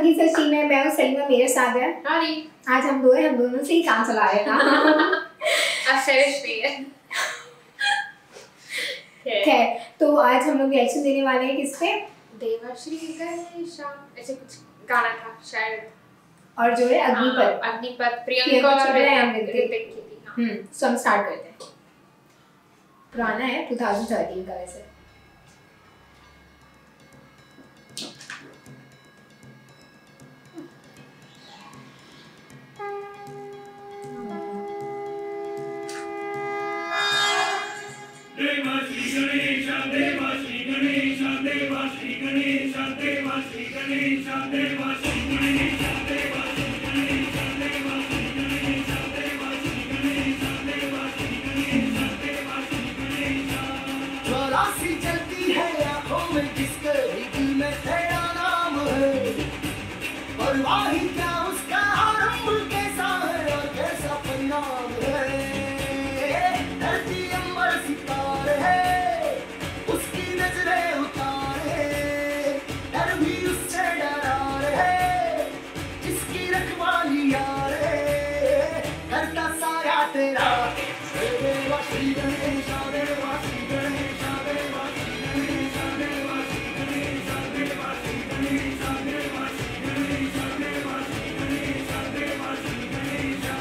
संगीत सृष्टि में मैं हूँ सलीमा, मेरे साथ है आज हम दोनों से ही काम चला रहे थे। खैर, तो आज हम लोग रिएक्शन देने वाले हैं किस पे? देवाश्री गणेशा ऐसे कुछ गाना था शायद, और जो है अग्निपथ प्रियंका और ऋतिक की थी। सो हम स्टार्ट करते हैं। पुराना है 2013 का वैसे। चलती है आंखों में जिसके दिल में तेरा नाम है, परवाही क्या उसका आरंभ कैसा है और कैसा परिणाम है। धरती अंबर सितारे है, उसकी नजरें उतारे, डर भी उससे डरा रहे, जिसकी रखवाली यार है, करता साया तेरा। देवा श्री गणेशा, देवा श्री गणेशा, देवा श्री गणेशा, देवा श्री गणेशा, देवा श्री गणेशा, देवा श्री गणेशा, देवा श्री गणेशा, देवा श्री गणेशा।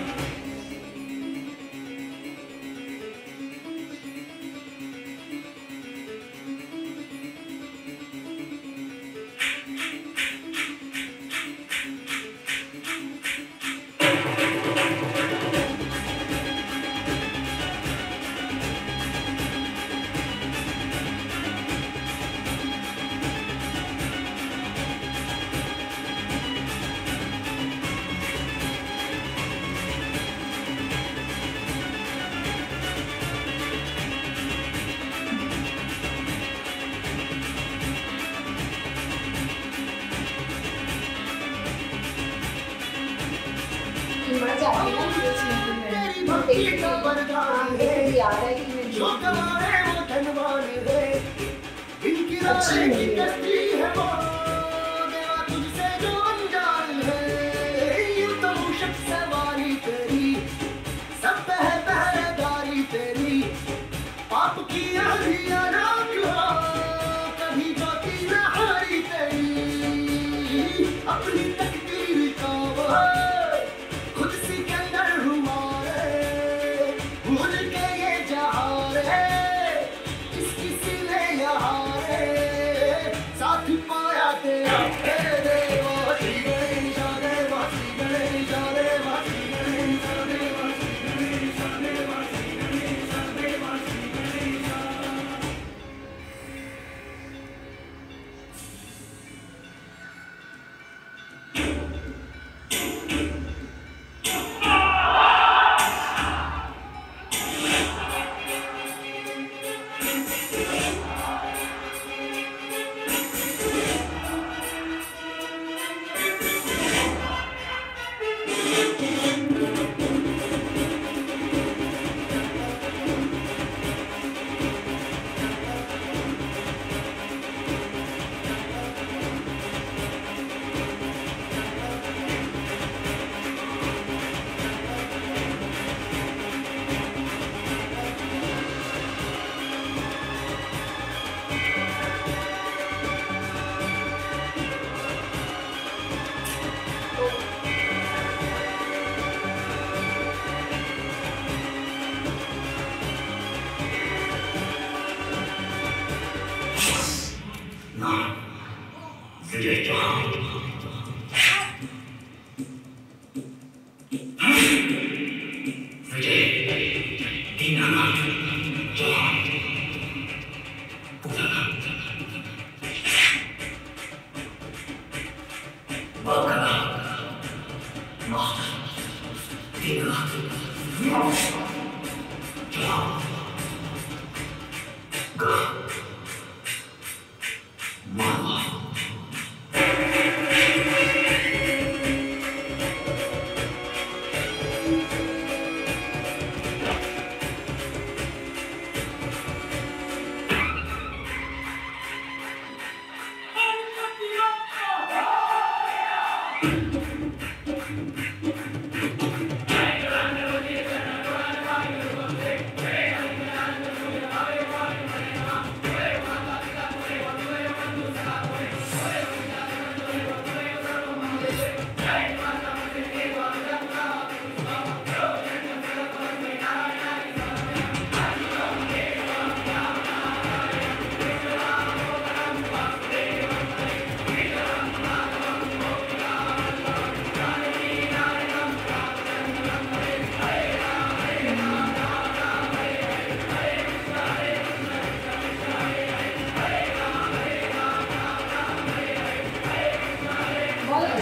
तेरी भक्ति का वरदान है, जो तुम्हारे वो धनवान है, इनकी राह की कश्ती है वो, देवा तुझसे जो अनजान है। यूं तो मूषक सवारी तेरी, सब पहरेदारी तेरी, पाप की आंधियां राख लो, कभी जाती न हारी तेरी, अपनी तकदीर का वो खुद सिकंदर हमारे, भूल के ये जहां है, इसकी सिले यहाँ रे, साथ पाया तेरा। देवा श्री गणेशा, देवा श्री गणेशा, देवा श्री गणेशा, देवा श्री गणेशा, देवा श्री गणेशा, देवा श्री गणेशा।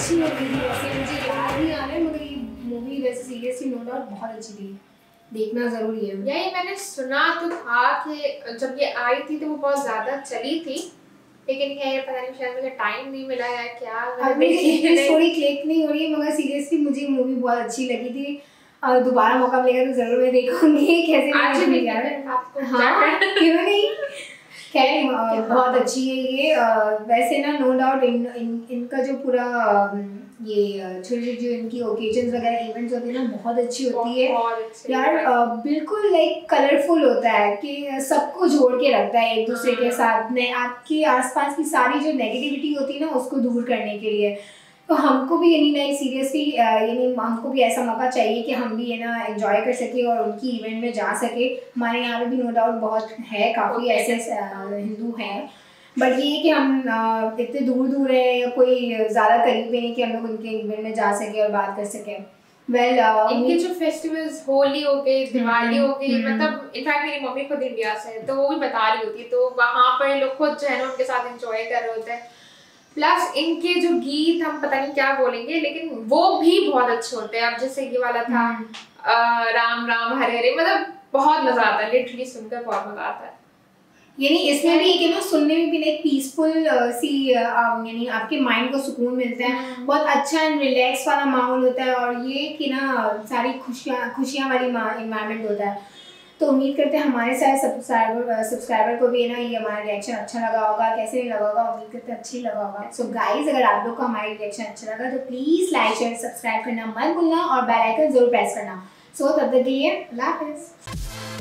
अच्छी मूवी थी, वैसे मुझे याद नहीं आ रहा है मगर ये मूवी वैसे सीरियसली नो डाउट बहुत अच्छी थी, देखना जरूरी है। यही मैंने सुना तो था कि जब ये आई थी तो वो बहुत ज़्यादा चली थी, लेकिन ये पता नहीं शायद मुझे टाइम नहीं मिला या क्या। स्टोरी क्लिक नहीं हो रही है मगर सीरियसली मुझे मूवी बहुत अच्छी लगी थी। दोबारा मौका मिलेगा तो जरूर मैं देखूंगी। कैसे आज भी यार आपको हाँ क्यों नहीं, खैर बहुत अच्छी है ये। वैसे ना नो डाउट इनका जो पूरा ये छोटे जो इनकी ओकेजन्स वगैरह इवेंट्स होती है ना बहुत अच्छी होती है यार। बिल्कुल लाइक कलरफुल होता है कि सबको जोड़ के रखता है एक दूसरे के साथ में, आपके आसपास की सारी जो नेगेटिविटी होती है ना उसको दूर करने के लिए। तो हमको भी यानी लाइक सीरियसली यानी हमको भी ऐसा मौका चाहिए कि हम भी ये ना एंजॉय कर सके और उनकी इवेंट में जा सके। हमारे यहाँ पे भी नो डाउट बहुत है, काफ़ी ऐसे हिंदू हैं, बट ये कि हम इतने दूर दूर है या कोई ज़्यादा करीब नहीं कि हम लोग उनके इवेंट में जा सके और बात कर सके। वेल इनके जो फेस्टिवल्स होली हो गई, दिवाली हो गई, मतलब इनफैक्ट मेरी मम्मी खुद इंडिया से है तो वो भी बता रही होती है, तो वहाँ पर लोग खुद जो है ना उनके साथ एंजॉय कर रहे होते हैं। प्लस इनके जो गीत हम पता नहीं क्या बोलेंगे लेकिन वो भी बहुत अच्छे होते हैं। अब जैसे ये वाला था राम राम हरे हरे, मतलब बहुत मजा आता है, लिटरली सुनकर बहुत मजा आता है। यानी इसमें भी कि ना सुनने में भी लाइक पीसफुल सी यानी आपके माइंड को सुकून मिलता है, बहुत अच्छा एंड रिलैक्स वाला माहौल होता है और ये कि ना सारी खुशियाँ वाली इन्वायरमेंट होता है। तो उम्मीद करते हैं हमारे सारे सब्सक्राइबर को भी ना ये हमारा रिएक्शन अच्छा लगा होगा। कैसे नहीं लगा होगा, उम्मीद करते हैं अच्छी लगा होगा। सो गाइज अगर आप लोग को हमारा रिएक्शन अच्छा लगा तो प्लीज़ लाइक शेयर सब्सक्राइब करना मत भूलना और बेल आइकन जरूर प्रेस करना। सो तब तक के लिए अल्लाह हाफिज़।